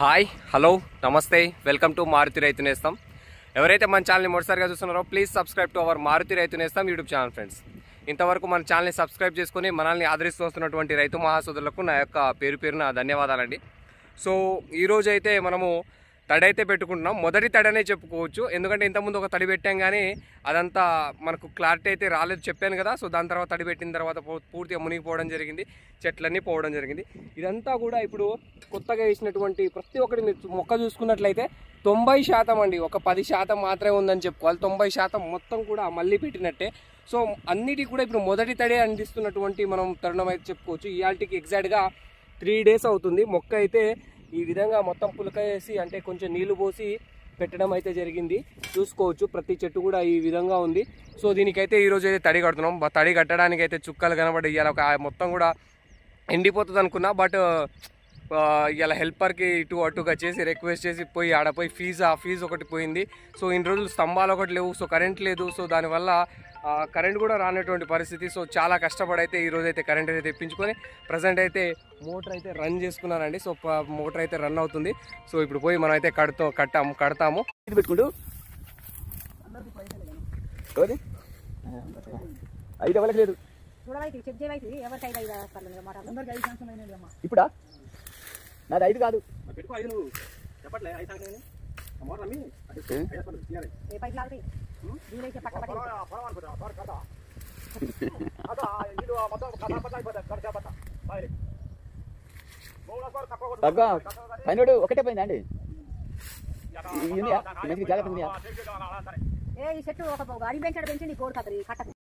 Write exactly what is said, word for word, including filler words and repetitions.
Hi hello నమస్తే welcome to Maruthi Raithu Nestham. ఎవరైతే మన ఛానల్ని మొదటిసారిగా చూస్తున్నారో please subscribe to our Maruthi Raithu Nestham YouTube channel. Friends, ఇంతవరకు మన ఛానల్ని సబ్స్క్రైబ్ చేసుకుని మనల్ని ఆదరిస్తూ వస్తున్నటువంటి రైతు మహాసోదరులకు నా యొక్క పేరు పేరున ధన్యవాదాలండి. సో ఈరోజు అయితే మనము తడి అయితే పెట్టుకుంటున్నాం. మొదటి తడి అనే చెప్పుకోవచ్చు, ఎందుకంటే ఇంతకుముందు ఒక తడి పెట్టాం కానీ అదంతా మనకు క్లారిటీ అయితే రాలేదు, చెప్పాను కదా. సో దాని తర్వాత తడి పెట్టిన తర్వాత పూర్తిగా మునిగిపోవడం జరిగింది, చెట్లన్నీ పోవడం జరిగింది. ఇదంతా కూడా ఇప్పుడు కొత్తగా వేసినటువంటి ప్రతి ఒక్కటి మీరు మొక్క చూసుకున్నట్లయితే తొంభై శాతం అండి, ఒక పది శాతం మాత్రమే ఉందని చెప్పుకోవాలి. తొంభై శాతం మొత్తం కూడా మళ్ళీ పెట్టినట్టే. సో అన్నిటికీ కూడా ఇప్పుడు మొదటి తడే అందిస్తున్నటువంటి మనం తరుణం అయితే చెప్పుకోవచ్చు. ఇవాళకి ఎగ్జాక్ట్గా త్రీ డేస్ అవుతుంది. మొక్క అయితే ఈ విధంగా మొత్తం పులక వేసి అంటే కొంచెం నీళ్లు పోసి పెట్టడం అయితే జరిగింది. చూసుకోవచ్చు ప్రతి చెట్టు కూడా ఈ విధంగా ఉంది. సో దీనికైతే ఈరోజు అయితే తడి కడుతున్నాం. తడి కట్టడానికి అయితే చుక్కలు కనబడి ఇవాళ ఒక మొత్తం కూడా ఎండిపోతుంది అనుకున్నా, బట్ ఇలా హెల్పర్కి ఇటు అటుగా చేసి రిక్వెస్ట్ చేసి పోయి ఆడపోయి ఫీజు ఆ ఫీజు ఒకటి పోయింది. సో ఇన్ని రోజులు స్తంభాలు ఒకటి లేవు, సో కరెంట్ లేదు. సో దానివల్ల కరెంట్ కూడా రానటువంటి పరిస్థితి. సో చాలా కష్టపడి అయితే ఈరోజు అయితే కరెంట్ అయితే తెప్పించుకొని ప్రజెంట్ అయితే మోటార్ అయితే రన్ చేసుకున్నానండి. సో మోటార్ అయితే రన్ అవుతుంది. సో ఇప్పుడు పోయి మనం అయితే కడుతూ కట్టాము కడతాము ఇది పెట్టుకుంటూ ఐదు ఎవరికి లేదు ఇప్పుడా నాది ఐదు కాదు చెప్పట్లే పైనోడు ఒకటే పోయిందా అండి? ఈ చెట్టు ఒక అడి పెంచాడు పెంచి నీ కోడు కట్టదు.